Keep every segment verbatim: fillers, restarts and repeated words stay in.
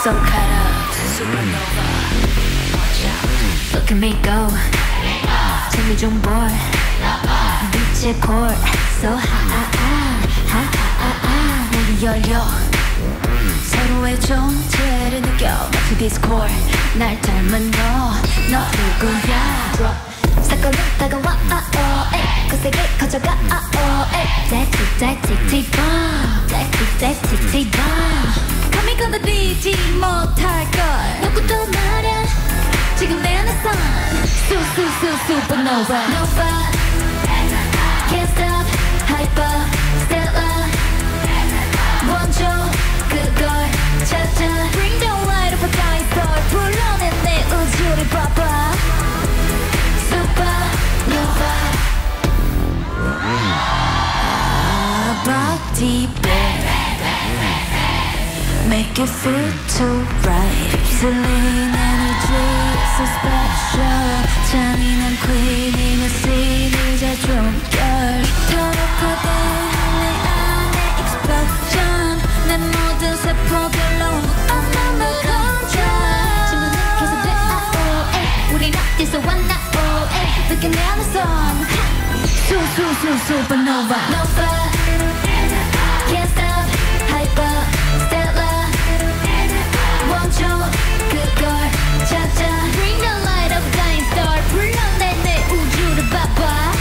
So caught up, supernova. Look at me go. 재미 좀 볼. 빛의 core. So high, high, high, high. 문이 열려. 서로의 존재를 느껴. 마치 디스코드. 날 닮은 너, 너 누구야? 사건은 다가와. 거세게 커져가. Sexy, sexy, T-bomb. Sexy, sexy, T-bomb. 감히 건드리지 못할걸. 누구도 말야. 지금 내 안에 sun. Su, su, su, supernova. Nova. Can't stop. Hyper. Stellar. 원조. 그걸 찾아. Bring the light of a dying star. 불러내 내 우주를 봐봐. Supernova. Body bang. Make it feel too right. Celine energy, so special. 잔인한 queen이면 시리자 종결. 터놓고된 내 안에 explosion. 내 모든 세포별로 엄마만 control. 지금은 계속 돼, oh, eh. 우린 어디서 왔나, oh, eh. 느껴 내 안에 sun. Su, su, su, supernova. Nova. Can't stop. Hyper. Stellar. 원조. 그걸 찾아. Bring the light of dying star. 불러내 내 우주를 봐봐.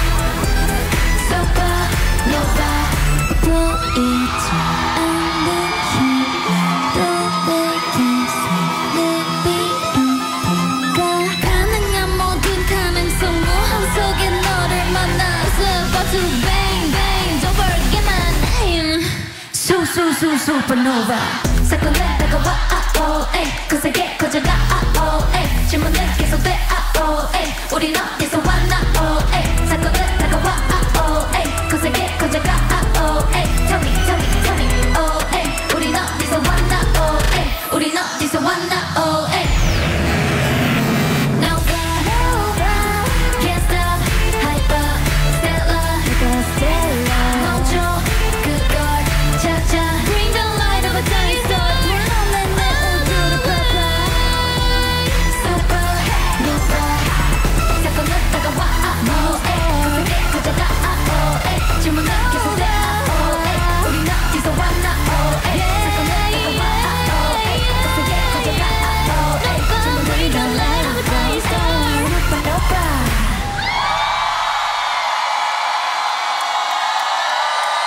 Supernova. 보이지 않는 힘도 내게 생기는 가능한 모든 가능성 무한 속에 너를 만나서 About to bang bang Don't forget my name. Su su su supernova. 사건은 다가와. Oh, eh. 거세게 커져가. Oh, eh. 질문은 계속돼. Oh, eh. 우린 어디서 왔나?